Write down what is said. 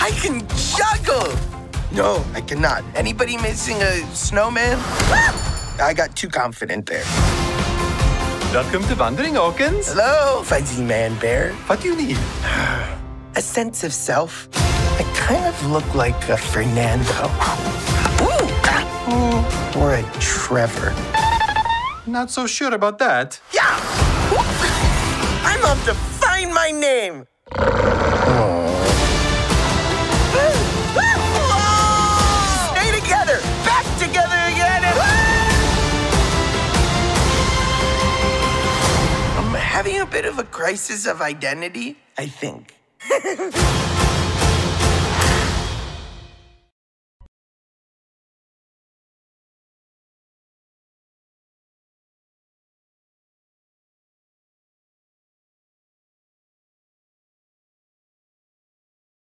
I can juggle! No, I cannot. Anybody missing a snowman? I got too confident there. Welcome to Wandering Orkins. Hello, Fuzzy Man Bear. What do you need? A sense of self. I kind of look like a Fernando. Or a Trevor. Not so sure about that. Yeah! I'm off to find my name. Stay together! Back together again! I'm having a bit of a crisis of identity, I think.